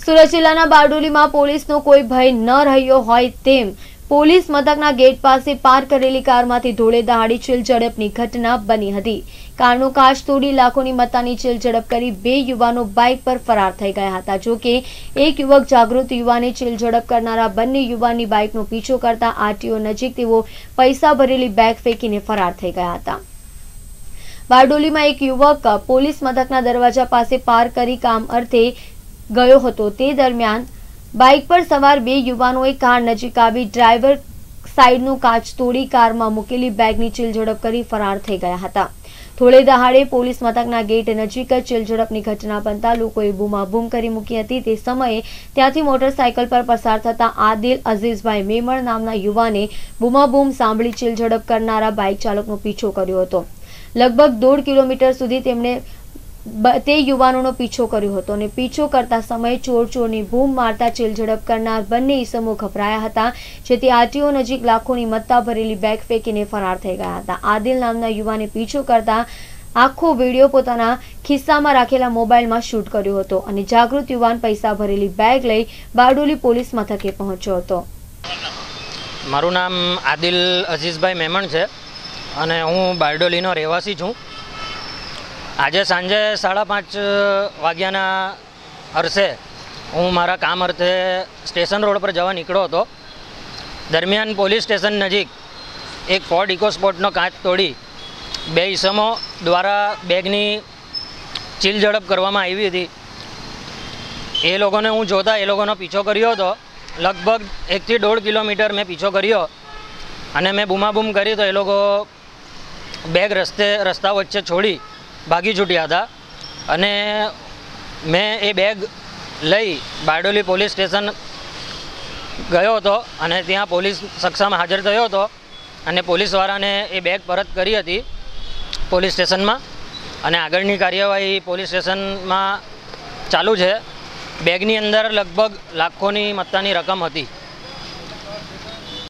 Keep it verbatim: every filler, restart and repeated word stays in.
સુરત જિલ્લાના બારડોલીમાં પોલીસનો કોઈ ભય ન રહ્યો હોય તેમ પોલીસ મથકના ગેટ પાસે પાર્ક કરેલી કારમાંથી ધોળે દહાડી ચીલ ઝડપની ઘટના બની હતી। કારનો કાચ તોડી લાખોની મત્તાની ચીલ ઝડપ કરી બે યુવાનો બાઇક પર ફરાર થઈ ગયા હતા। જો કે એક યુવક જાગૃત યુવાને ચીલ ઝડપ કરનારા બંને યુવાનની બાઇકનો પીછો કરતા આરટીઓ નજીક તેઓ પૈસા ભરેલી બેગ ફેંકીને ફરાર થઈ ગયા હતા। બારડોલીમાં એક યુવક પોલીસ મથકના દરવાજા પાસે પાર્ક કરી કામ અર્થે ગયો હતો। તે દરમિયાન બાઇક પર સવાર બે યુવાનોએ કાર નજીક આવી ડ્રાઈવર સાઈડનો કાચ તોડી કારમાં મૂકેલી બેગની ચીલ ઝડપ કરી ફરાર થઈ ગયા હતા। થોડે દહાડે પોલીસ મથકના ગેટ નજીક જ ચીલ ઝડપની ઘટના બનતા લોકોએ બૂમાબૂમ કરી મૂકી હતી। તે સમયે ત્યાંથી મોટરસાયકલ પર પસાર થતા આદિલ અઝીઝભાઈ મેમણ નામના યુવાને બૂમાબૂમ સાંભળી ચીલ ઝડપ કરનારા બાઇક ચાલકનો પીછો કર્યો હતો। લગભગ દોઢ કિલોમીટર સુધી તેમણે તે યુવાનોનો પીછો કર્યો હતો અને પીછો કરતા સમયે ચોર ચોરની બૂમ મારતા ચીલ ઝડપ કરનાર બંને ઈસમો ગભરાયા હતા, જેથી આરટીઓ નજીક લાખોની મત્તા ભરેલી બેગ ફેંકીને ફરાર થઈ ગયા હતા। આદિલ નામના યુવાને પીછો કરતા આખો વિડીયો પોતાના ખિસ્સામાં રાખેલા મોબાઈલમાં શૂટ કર્યો હતો અને જાગૃત યુવાન પૈસા ભરેલી બેગ લઈ બારડોલી પોલીસ મથકે પહોંચ્યો હતો। મારું નામ આદિલ અઝીઝભાઈ મેમણ છે અને હું બારડોલીનો રહેવાસી છું। આજે સાંજે સાડા પાંચ વાગ્યાના અરસે હું મારા કામ અર્થે સ્ટેશન રોડ પર જવા નીકળ્યો હતો। દરમિયાન પોલીસ સ્ટેશન નજીક એક ફોર્ડ ઇકોસ્પોર્ટનો કાચ તોડી બે ઈસમો દ્વારા બેગની ચીલ ઝડપ કરવામાં આવી હતી। એ લોકોને હું જોતા એ લોકોનો પીછો કર્યો હતો। લગભગ એકથી દોઢ કિલોમીટર મેં પીછો કર્યો અને મેં બૂમાબૂમ કરી તો એ લોકો બેગ રસ્તે રસ્તા વચ્ચે છોડી ભાગી છૂટ્યા હતા અને મેં એ બેગ લઈ બારડોલી પોલીસ સ્ટેશન ગયો હતો અને ત્યાં પોલીસ સક્ષમ હાજર થયો હતો અને પોલીસવાળાને એ બેગ પરત કરી હતી પોલીસ સ્ટેશનમાં અને આગળની કાર્યવાહી પોલીસ સ્ટેશનમાં ચાલુ છે। બેગની અંદર લગભગ લાખોની મત્તાની રકમ હતી।